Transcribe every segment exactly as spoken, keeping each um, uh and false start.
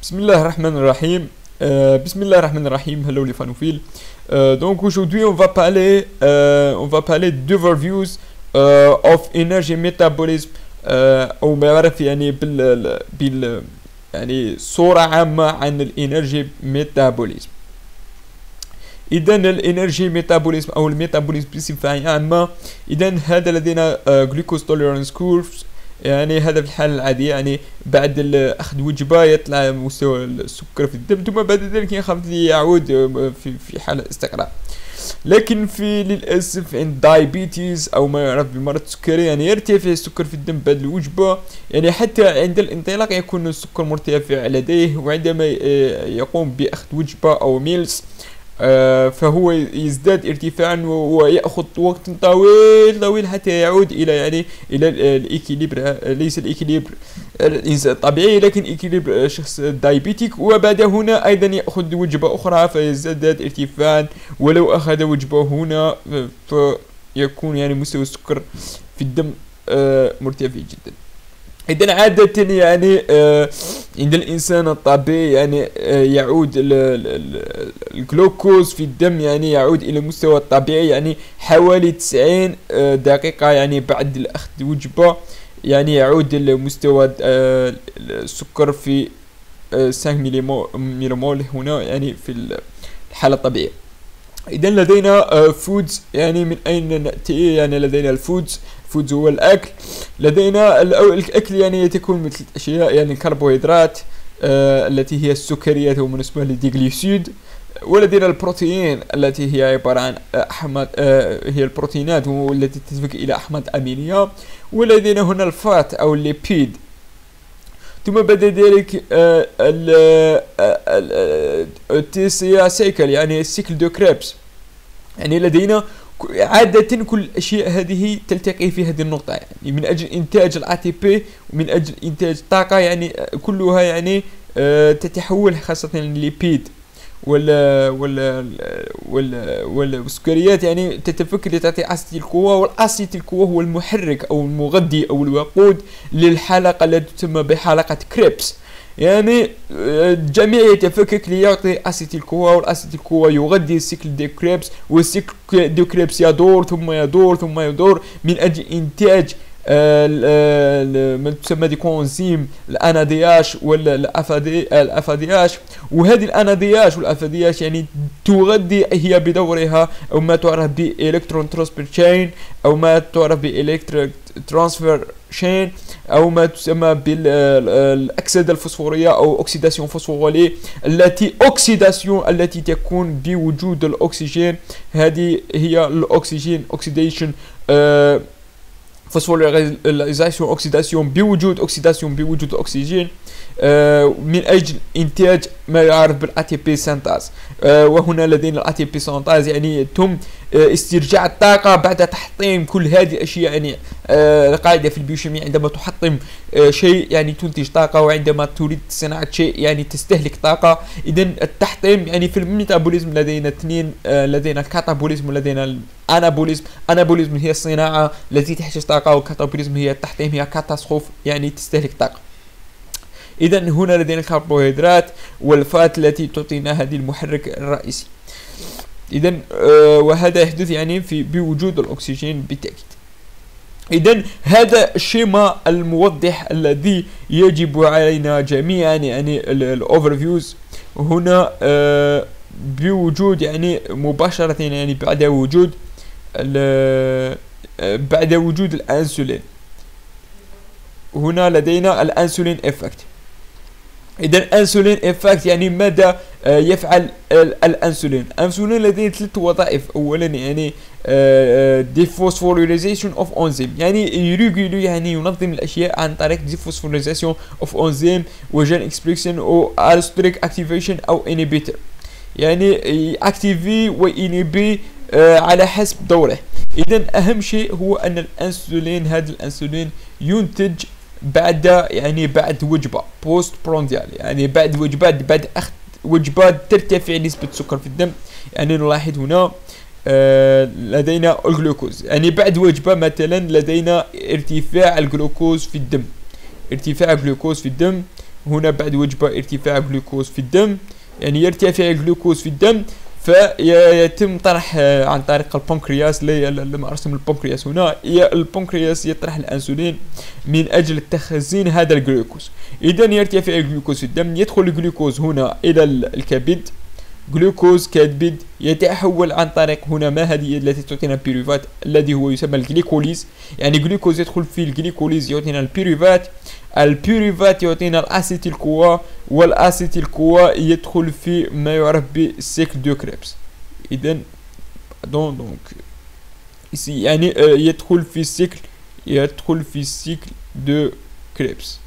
Bismillahirrahmanirrahim. Euh, Bismillahirrahmanirrahim. Hello les fanophiles. Euh, donc aujourd'hui on va parler, euh, on va parler d'overviews euh, of energy metabolism euh, أو ما يعرف يعني بال بال يعني صورة عامة عن الانرجي ميتابوليزم. إذا الانرجي ميتابوليزم أو الميتابوليزم بصفة عامة، إذا هذا لدينا جلوكوز توليرانس كورفز، يعني هذا في الحالة العادية، يعني بعد أخذ وجبة يطلع مستوى السكر في الدم، ثم بعد ذلك يخاف يعود في في حالة استقرار. لكن في للأسف عند دايبيتيز أو ما يعرف بمرض السكري، يعني يرتفع السكر في الدم بعد الوجبة، يعني حتى عند الانطلاق يكون السكر مرتفع لديه، وعندما يقوم بأخذ وجبة أو ميلز آه فهو يزداد ارتفاعا ويأخذ وقت طويل طويل حتى يعود إلى يعني إلى الإكيليبر، ليس الإكيليبر الإنسان الطبيعي لكن إكيليبر شخص دايبيتيك. وبعد هنا أيضا يأخذ وجبة أخرى فيزداد ارتفاعا، ولو أخذ وجبة هنا فيكون يعني مستوى السكر في الدم آه مرتفع جدا. إذن عادة يعني آه عند الإنسان الطبيعي يعني آه يعود الجلوكوز في الدم، يعني يعود إلى المستوى الطبيعي يعني حوالي تسعين آه دقيقة، يعني بعد أخذ وجبة يعني يعود المستوى آه السكر في آه خمسة ميليمول هنا يعني في الحالة الطبيعية. إذا لدينا فودز، يعني من أين نأتي؟ يعني لدينا الفودز، فودز هو الأكل. لدينا الأكل يعني تكون مثل أشياء، يعني الكربوهيدرات آه التي هي السكريات ومنسبة للديغليسيد، ولدينا البروتين التي هي عبارة عن أحماض آه هي البروتينات والتي تتفك إلى أحماض أمينية، ولدينا هنا الفات أو الليبيد. ثم بعد ذلك التيسيا سيكل، يعني السيكل دو كريبس، يعني لدينا عادة كل الأشياء هذه تلتقي في هذه النقطة، يعني من أجل إنتاج الأي تي بي ومن أجل إنتاج الطاقة، يعني كلها يعني تتحول خاصة الليبيد ولا ولا ولا والسكريات، يعني تتفك لتعطي أسيد القوة، والأسيد القوة هو المحرك أو المغذي أو الوقود للحلقة التي تسمى بحلقة كريبس. يعني الجميع يتفكك ليعطي أسيد القوة، والأسيد القوة يغذي السيكل دي كريبس، والسيكل دي كريبس يدور ثم يدور ثم يدور من أجل إنتاج ما تسمى دي كونزيم الانادياش ولا الافادياش. وهذه الانادياش والافادياش يعني تغذي هي بدورها او ما تعرف بالكترون ترانسفير تشين او ما تعرف بالكتريك ترانسفير شين او ما تسمى بالاكسده الفوسفوريه او اوكسيداسيون فوسفوريليه، التي اوكسيداسيون التي تكون بوجود الاكسجين. هذه هي الاكسجين اوكسيديشن آه فوسفوريليزاسيون اوكسيداسيون بوجود اوكسيداسيون بوجود الاكسجين آه من اجل انتاج ما يعرف بالاي تي بي سينتاز. آه وهنا لدينا الاي تي بي سينتاز، يعني تم آه استرجاع الطاقه بعد تحطيم كل هذه الاشياء. يعني آه القاعده في البيوشيمياء عندما تحطم آه شيء يعني تنتج طاقه، وعندما تريد صناعه شيء يعني تستهلك طاقه. اذا التحطيم يعني في الميتابوليزم لدينا اثنين، آه لدينا الكاتابوليزم ولدينا الانابوليزم. انابوليزم هي الصناعه التي تحتاج طاقه، والكاتابوليزم هي التحطيم، هي كاتاستروف يعني تستهلك طاقه. إذا هنا لدينا الكربوهيدرات والفات التي تعطينا هذه المحرك الرئيسي. إذا آه وهذا يحدث يعني في بوجود الأكسجين بالتأكيد. إذا هذا الشيما الموضح الذي يجب علينا جميعا، يعني الأوفرفيوز هنا آه بوجود يعني مباشرة، يعني بعد وجود آه بعد وجود الأنسولين. هنا لدينا الأنسولين إفكت. إذا الأنسولين إفكت يعني ماذا يفعل الأنسولين؟ الأنسولين لديه ثلاث وظائف. أولا يعني ديفوسفوريليزيشن أوف أنزيم، يعني يريجولي يعني ينظم الأشياء عن طريق ديفوسفوريليزيشن أوف أنزيم وجين إكسبريشن أو ألستريك أكتيفيشن أو إنيبيتر، يعني أكتيفي وإنيبي على حسب دوره. إذا أهم شيء هو أن الأنسولين، هذا الأنسولين ينتج بعد يعني بعد وجبة بوست برونديال، يعني بعد وجبات، بعد أخذ وجبات ترتفع نسبة السكر في الدم. يعني نلاحظ هنا آه لدينا الجلوكوز، يعني بعد وجبة مثلا لدينا ارتفاع الجلوكوز في الدم، ارتفاع الجلوكوز في الدم هنا بعد وجبة ارتفاع جلوكوز في الدم، يعني يرتفع الجلوكوز في الدم فيتم طرح عن طريق البنكرياس المرسم البنكرياس هنا البنكرياس يطرح الانسولين من اجل تخزين هذا الجلوكوز. اذا يرتفع الجلوكوز في الدم، يدخل الجلوكوز هنا الى الكبد، جلوكوز كبد يتحول عن طريق هنا ما هذه التي تعطينا البيروفات الذي هو يسمى الجليكوليز، يعني جلوكوز يدخل في الجليكوليز يعطينا البيروفات، البيروفات يعطينا الاسيتيل كوا، والاسيتيل كوا يدخل في ما يعرف بالسيكل دو كريبس. اذا دون دونك يعني يدخل في السيكل يدخل في السيكل دو كريبس،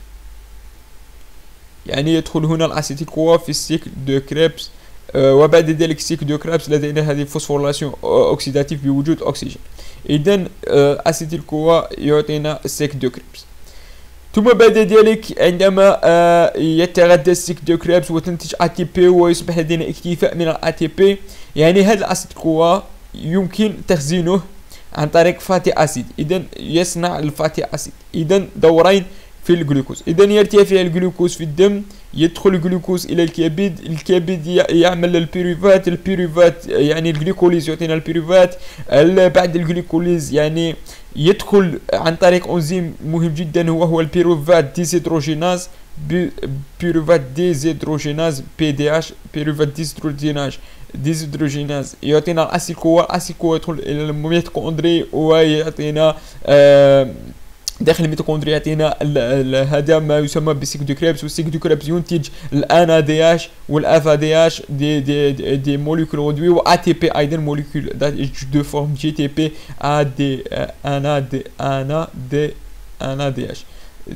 يعني يدخل هنا الاسيتيل كوا في السيكل دو كريبس. أه وبعد ذلك سيكل دو كريبس لدينا هذه فوسفوريلاسيون اوكسيداتيف بوجود اكسجين. اذا أه اسيتيل كوا يعطينا سيكل دو كريبس. ثم بعد ذلك عندما أه يتغذى السيكل دو كريبس وتنتج اي تي بي ويصبح لدينا اكتفاء من الاي تي بي، يعني هذا الاسيتيل كوا يمكن تخزينه عن طريق فاتي اسيد، اذا يصنع الفاتي اسيد. اذا دورين في الجلوكوز. اذا يرتفع الجلوكوز في الدم، يدخل الجلوكوز الى الكبد، الكبد يعمل البيروفات، البيروفات يعني الجليكوليز يعطينا البيروفات. بعد الجليكوليز يعني يدخل عن طريق انزيم مهم جدا وهو البيروفات ديزيدروجيناز، بيروفات ديزيدروجيناز بي دي اش، بيروفات ديزيدروجيناز ديزيدروجيناز يعطينا الاسيل كوا، الاسيل كوا يدخل الى الميتوكوندري ويعطينا آه داخل الميتوكوندريا يعطينا هذا ما يسمى بسيكل دو كريبس، والسيكل دو كريبس ينتج الانا دي اش والافا دي اش دي دي دي, دي موليكول رودوي و تي بي ايضا موليكول دو فورم جي تي بي ا دي انا دي انا دي انا دي اش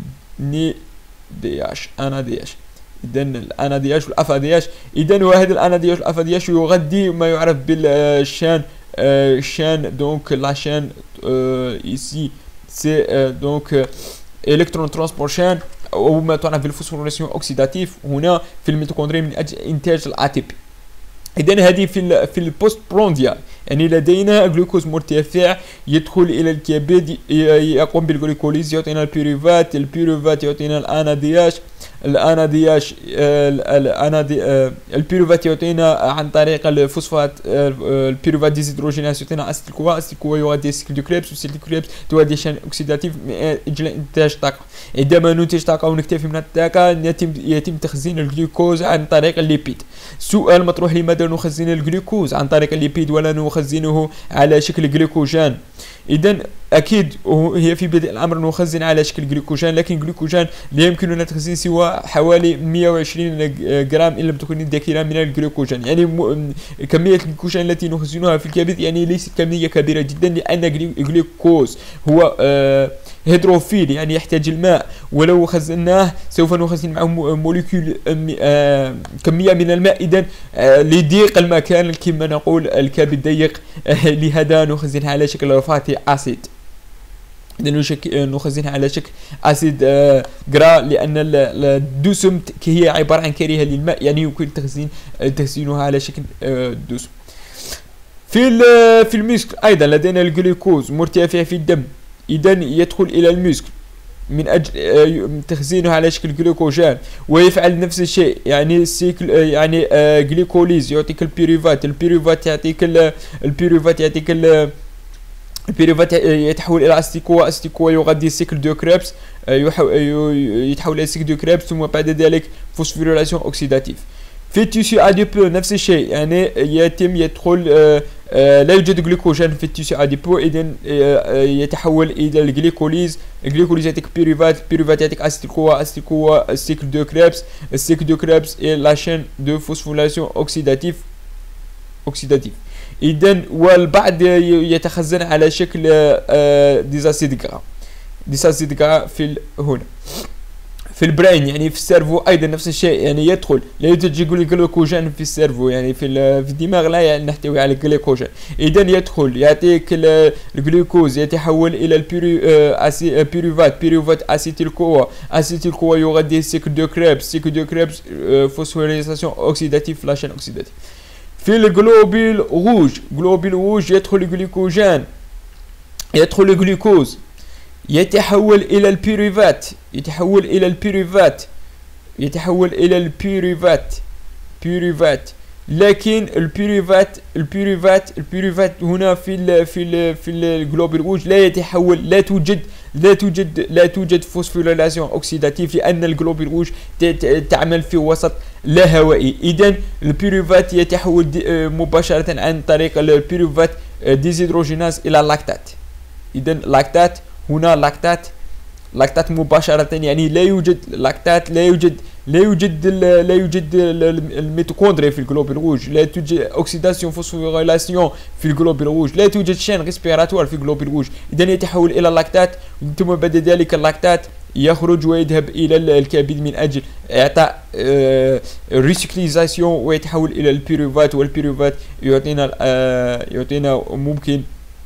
ني دي اش انا دي اش. اذا الانا دي اش والافا دي اش، اذا وهذا الانا دي اش والافا دي اش يغذي ما يعرف بالشان الشان دونك لا شان ايسي سي دونك الكترون ترانسبور شان او ما تعرف بالفوسفوريلاسيون اوكسيداتيف هنا في الميتوكوندريا من اجل انتاج الاي تي بي. اذا هذه في ال في البوست برونديال، يعني لدينا جلوكوز مرتفع يدخل الى الكبد يقوم بالجلوكوليز يعطينا البيروفات، البيروفات يعطينا الانا دي اش، الانا دي اش الانا دي البيروفات يعطينا عن طريق الفوسفات البيروفات ديزيدروجيناز يعطينا اسيتيل كوا، اسيتيل كوا يغذي السيكل دو كريبس، والسيكل دو كريبس تغذي شان اوكسيداتيف من اجل انتاج طاقه. عندما ننتج طاقه ونكتفي من الطاقه يتم يتم تخزين الجلوكوز عن طريق الليبيد. سؤال مطروح: لماذا نخزن الجلوكوز عن طريق الليبيد ولا نخزنه على شكل جلوكوجين؟ اذا اكيد هي في بدء الامر نخزن على شكل جلوكوجين، لكن جلوكوجين لا يمكننا تخزين سوى حوالي مئة وعشرين جرام ان لم تكن الذاكره من الجلوكوجين، يعني كميه الجلوكوجين التي نخزنها في الكبد يعني ليست كميه كبيره جدا، لان الجلوكوز هو آه هيدروفيل يعني يحتاج الماء، ولو خزناه سوف نخزن معه موليكول آه كميه من الماء. اذا آه لضيق المكان كما نقول الكبد ضيق آه لهذا نخزنها على شكل فاتي اسيد. اذا نخزنها على شكل اسيد آه جرا، لان الدسم هي عباره عن كريهه للماء، يعني يمكن تخزين تخزينها على شكل آه دسم. في في المسك ايضا لدينا الجلوكوز مرتفع في الدم، اذا يدخل الى المسك من اجل تخزينه على شكل جلوكوجين ويفعل نفس الشيء، يعني السيكل يعني جليكوليز يعطيك البيروفات، البيروفات يعطيك البيروفات يعطيك البيروفات يتحول الى استيكوا، استيكوا يغذي السيكل دو كريبس يتحول الى سيكل دو كريبس، ثم بعد ذلك فوسفوريلاسيون اوكسيداتيف. في التيسيو اديبو نفس الشيء، يعني يتم يدخل آه آه لا يوجد جلوكوجين في التيسيو اديبو، اذا آه يتحول الى الجليكوليز، الجليكوليز يعطيك بيروفات، بيروفات يعطيك اسيتيل كوا، اسيتيل كوا السيكل دو كريبس، السيكل دو كريبس اي لا شين دو فوسفوريلاسيون اوكسيداتيف اوكسيداتيف. اذا والبعض يتخزن على شكل آه ديزاسيد غرا، ديزاسيد غرا في هنا في البرين، يعني في السيرفو ايضا نفس الشيء، يعني يدخل لا يوجد جلوكوجين في السيرفو، يعني في في الدماغ لا يعني نحتوي على الجلوكوجين، اذا يدخل يعطيك الجلوكوز يتحول الى البيروفات، بيروفات اسيتيل كوا، اسيتيل كوا يغذي السيكل دو كريبس، سيكل دو كريبس فوسفوريلاسيون اوكسيداتيف لاشين اوكسيداتيف. في الجلوبيل روج، جلوبيل روج يدخل الجلوكوجين يدخل الجلوكوز يتحول الى البيروفات، يتحول الى البيروفات يتحول الى البيروفات بيروفات لكن البيروفات البيروفات البيروفات هنا في ال في ال في الجلوب الروج لا يتحول، لا توجد لا توجد لا توجد فوسفوريلاسيون اوكسيداتيف، لان الجلوب الروج تعمل في وسط لا هوائي. اذا البيروفات يتحول مباشره عن طريق البيروفات ديزيدروجيناز الى لاكتات. اذا لاكتات هنا لاكتات لاكتات مباشرة، يعني لا يوجد لاكتات، لا يوجد لا يوجد لا يوجد الميتوكوندريا في الجلوب الروج، لا توجد اوكسيداسيون فوسفوريلاسيون في الجلوب الروج، لا توجد شين ريسبيراتوار في الجلوب الروج. اذا يتحول الى لاكتات، ثم بعد ذلك اللاكتات يخرج ويذهب الى الكبد من اجل اعطاء آه ريسيكليزاسيون ويتحول الى البيروفات، والبيروفات يعطينا آه يعطينا ممكن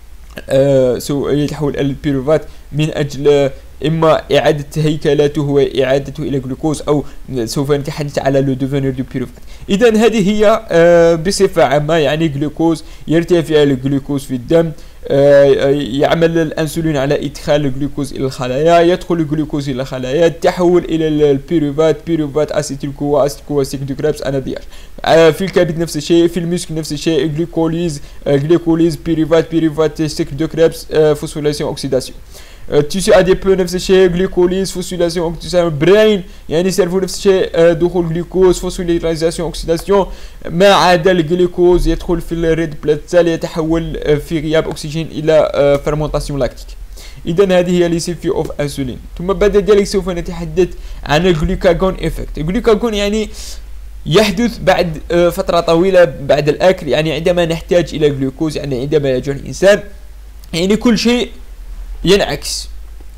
آه سو يتحول الى البيروفات من اجل اما اعاده هيكلته واعادته الى جلوكوز، او سوف نتحدث على لو ديفينير دو بيروفات. اذا هذه هي آه بصفه عامه، يعني جلوكوز يرتفع الجلوكوز في الدم، آه يعمل الانسولين على ادخال الجلوكوز الى الخلايا، يدخل الجلوكوز الى الخلايا، تحول الى البيروفات، بيروفات اسيتيل كوا اسيتيل كوا سيك دو كريبس انادياش. آه في الكبد نفس الشيء، في المسك نفس الشيء، جلوكوليز آه جلوكوليز بيروفات بيروفات سيك دو كريبس آه فوسفوريلاسيون اوكسيداسيون. تيسو اديبو نفس الشيء، جليكوليز فوسفوريلاسيون اوكسيداسيون. براين يعني سيرفو نفس الشيء، دخول جلوكوز فوسفوريلاسيون اوكسيداسيون. ما عدا الجلوكوز يدخل في الريد بلاد سيل، يتحول في غياب اكسجين الى فرمونتاسيون لاكتيك. اذا هذه هي ليسيفي اوف انسولين. ثم بعد ذلك سوف نتحدث عن الجلوكاغون افكت. الجلوكاغون يعني يحدث بعد فترة طويلة بعد الأكل، يعني عندما نحتاج إلى جلوكوز، يعني عندما يجوع الإنسان، يعني كل شيء ينعكس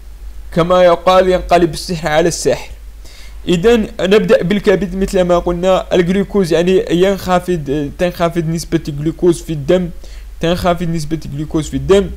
كما يقال ينقلب السحر على الساحر. إذا نبدأ بالكبد مثل ما قلنا. الجلوكوز يعني ينخفض تنخفض نسبة الجلوكوز في الدم تنخفض نسبة الجلوكوز في الدم.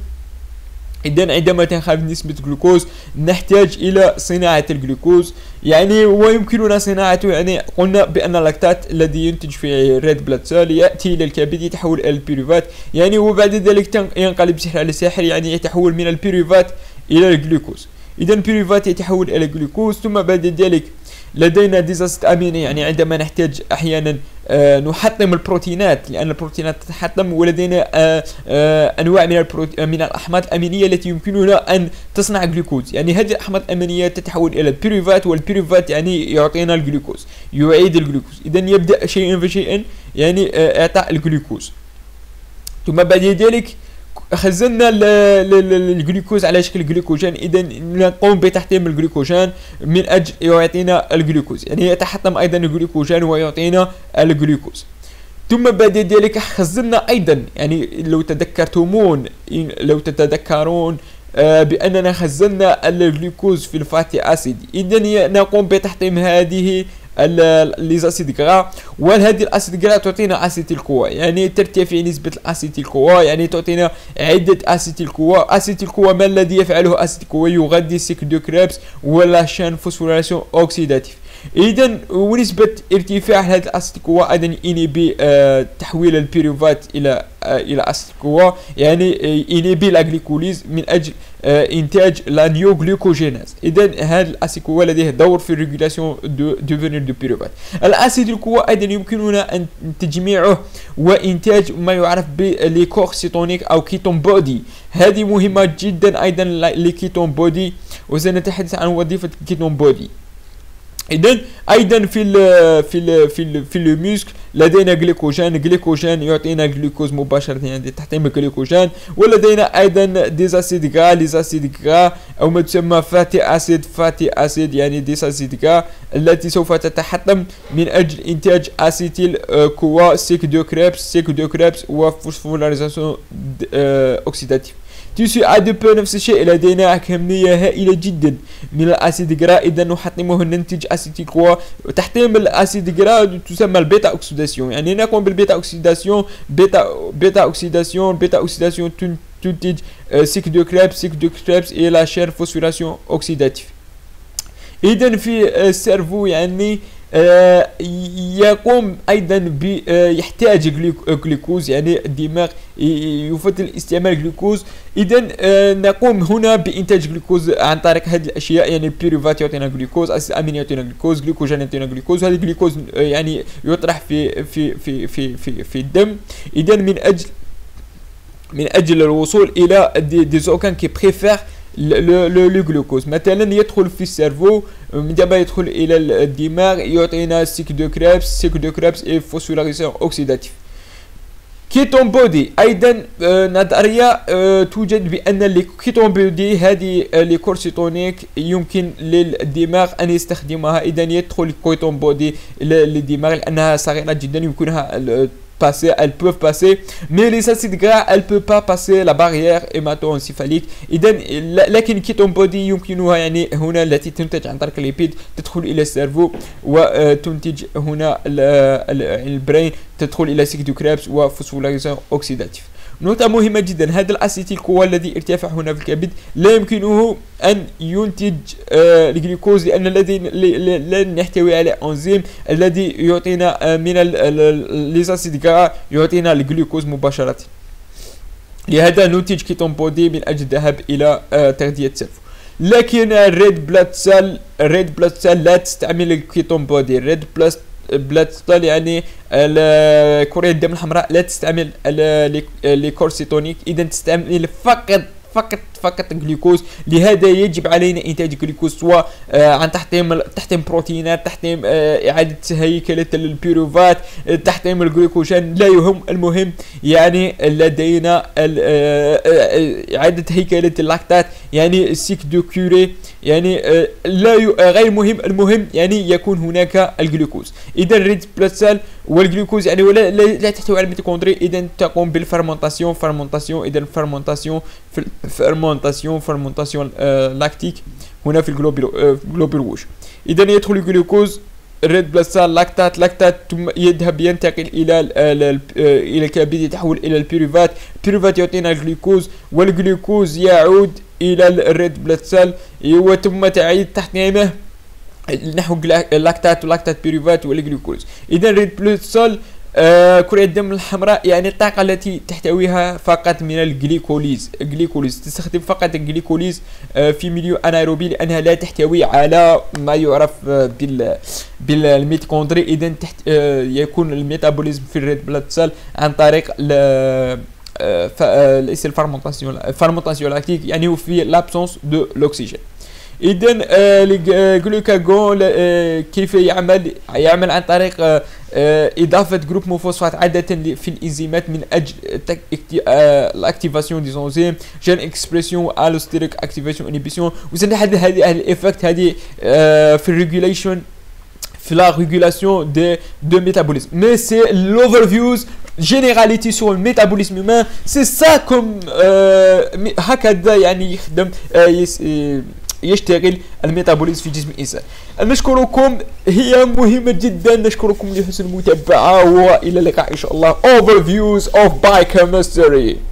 إذا عندما تنخفض نسبة الجلوكوز نحتاج إلى صناعة الجلوكوز، يعني ويمكننا صناعته. يعني قلنا بأن اللاكتات الذي ينتج في ريد بلاد سيل يأتي إلى الكبد، يتحول إلى البيروفات، يعني وبعد ذلك ينقلب سحر على ساحر، يعني يتحول من البيروفات إلى الجلوكوز. إذا البيروفات يتحول إلى الجلوكوز. ثم بعد ذلك لدينا ديزاسيد اميني، يعني عندما نحتاج احيانا آه نحطم البروتينات، لان البروتينات تتحطم، ولدينا آه آه انواع من من الاحماض الامينيه التي يمكننا ان تصنع جلوكوز. يعني هذه الاحماض الامينيه تتحول الى البيروفات، والبيروفات يعني يعطينا الجلوكوز، يعيد الجلوكوز. اذا يبدا شيئا فشيئا يعني آه اعطاء الجلوكوز. ثم بعد ذلك خزنا الجلوكوز على شكل جلوكوجين. اذا نقوم بتحطيم الجلوكوجين من اجل يعطينا الجلوكوز، يعني يتحطم ايضا الجلوكوجين ويعطينا الجلوكوز. ثم بعد ذلك خزنا ايضا، يعني لو تذكرتمون لو تتذكرون آه باننا خزنا الجلوكوز في الفاتي اسيد. اذا نقوم بتحطيم هذه ليزاسيد غرا، وهذه الاسيد غرا تعطينا اسيتيل كوا، يعني ترتفع نسبة الاسيتيل كوا، يعني تعطينا عدة اسيتيل كوا. اسيتيل كوا ما الذي يفعله اسيتيل كوا؟ يغذي سيك دو كريبس ولا شان فوسفوريلاسيون اوكسيداتيف. اذا ونسبة ارتفاع هذا الاسيتيل كوا ايضا انيبي آه تحويل البيروفات الى آه الى اسيتيل كوا، يعني آه انيبي لاغليكوليز من اجل آه انتاج لا نيو جلوكوجيناز. اذا هذا الاسيتيل كوا لديه دور في الريغولاسيون دو ديفينير دو بيروفات. الاسيتيل كوا ايضا يمكننا ان تجميعه وانتاج ما يعرف بالكورسيتونيك او كيتون بودي. هذه مهمة جدا ايضا لكيتون بودي، وسنتحدث عن وظيفة كيتون بودي. اذا ايضا في ال في ال في ال في الميسك لدينا جليكوجين. جليكوجين يعطينا الجلوكوز مباشره، يعني تحطيم الجليكوجين. ولدينا ايضا ديزاسيد غا ليزاسيد غا او ما تسمى فاتي اسيد فاتي اسيد يعني ديزاسيد غا، التي سوف تتحطم من اجل انتاج اسيتيل كوا سيك دو كريبس سيك دو كريبس وفوسفوريلاسيون اوكسيداتيف. تيسو اديبو نفس الشيء، لدينا كمية هائلة جدا من الاسيد غرا. اذا نحطمه ننتج اسيتيل كوا. تحطيم الاسيد غرا تسمى البيتا اوكسيداسيون، يعني نقوم بالبيتا اوكسيداسيون. بيتا بيتا اوكسيداسيون بيتا اوكسيداسيون تنتج سيك دو كريبس سيك دو كريبس الى شير فوسفوريلاسيون اوكسيداتيف. اذا في السيرفو يعني آه يقوم ايضا ب آه يحتاج جلوكوز، يعني الدماغ يفضل استعمال جلوكوز. اذا آه نقوم هنا بانتاج جلوكوز عن طريق هذه الاشياء، يعني البيروفات يعطينا جلوكوز، اسيد امين يعطينا جلوكوز، جلوكوجين يعطينا جلوكوز. هذا الجلوكوز آه يعني يطرح في في في في في, في الدم. اذا من اجل من اجل الوصول الى دي, دي زوكان كي بريفير لو جلوكوز، مثلا يدخل في السيرفو، عندما يدخل الى الدماغ يعطينا سيك دو كريبس، سيك دو كريبس اي فوسفوريليزاسيون اوكسيداتيف. كيتون بودي ايضا نظريه توجد بان الكيتون بودي هذه لي كورسيتونيك يمكن للدماغ ان يستخدمها. اذا يدخل الكيتون بودي للدماغ لانها صغيره جدا يمكنها passer, elles peuvent passer, mais les acides gras elles peuvent pas passer la barrière hémato-encéphalique. إذا لكن كيتون بودي يمكنها يعني هنا التي تنتج عن طريق الليبيد تدخل إلى السيرفو وتنتج هنا البرين، تدخل إلى سيك دو كريبس وفوسفوريليزاسيون أوكسيداتيف. نقطة مهمة جدا، هذا الأسيتيل كوا الذي ارتفع هنا في الكبد لا يمكنه أن ينتج آه الجلوكوز، لأن الذي لن يحتوي على أنزيم الذي يعطينا آه من الأسيد غرا يعطينا الجلوكوز مباشرة. لهذا ننتج كيتون بودي من أجل الذهاب إلى آه تغذية السيرفو. لكن الريد بلاد سيل الريد بلاد سيل لا تستعمل الكيتون بودي. الريد بلاد بلاد سيل يعني كرية الدم الحمراء لا تستعمل لي كورسيتونيك، اذا تستعمل فقط فقط فقط جلوكوز. لهذا يجب علينا انتاج جلوكوز سواء عن تحطيم تحطيم بروتينات، تحطيم اعاده هيكله البيروفات، تحطيم الجلوكوجين لا يهم، المهم يعني لدينا اعاده هيكله اللاكتات يعني السيك دو كوري، يعني لا غير مهم، المهم يعني يكون هناك الجلوكوز. اذا ريد بلاد سيل والجلوكوز يعني ولا لا تحتوي على الميتوكوندري، اذا تقوم بالفرمونتاسيون فرمونتاسيون اذا الفرمونتاسيون في فرمونتاسيون فرمونتاسيون لاكتيك هنا في الجلوبول روج. اذا يدخل الجلوكوز الريد بلاد سيل لاكتات لاكتات ثم يذهب ينتقل الى الى الكبد، يتحول الى البيروفات، البيروفات يعطينا الجلوكوز والجلوكوز يعود الى الريد بلاد سيل وثم تعيد تحطيمه نحو اللاكتات ولاكتات بيروفات والجلوكوز. اذا الريد بلاد سيل آه كرة الدم الحمراء يعني الطاقة التي تحتويها فقط من الجليكوليز، الجليكوليز تستخدم فقط الجليكوليز آه في ميليو انايروبي لانها لا تحتوي على ما يعرف آه بال بالميتوكوندري. اذا تحت آه يكون الميتابوليزم في الريد بلاد سيل عن طريق ل ليس الفرمونتاسيون الفرمونتاسيون لاكتيك يعني في لابسونس دو لوكسيجين. اذا الجلوكاجون كيف يعمل يعمل عن طريق اضافه جروب مفوسفات عاده في الانزيمات من اجل الاكتيفاسيون دي زونزيم جين اكسبريسيون الوستيريك اكتيفاسيون انيبيسيون. وزاد هذه هذه الايفكت هذه في الريغوليشن في لا ريغولاسيون دي دو ميتابوليزم. مي سي لوفرفيوز جينيراليتي سور الميتابوليزم هيومان سي سا كوم هكذا يعني يخدم يشتغل الميتابوليزم في جسم الانسان. نشكركم، هي مهمه جدا، نشكركم لحسن المتابعه والى اللقاء ان شاء الله. overviews of biochemistry.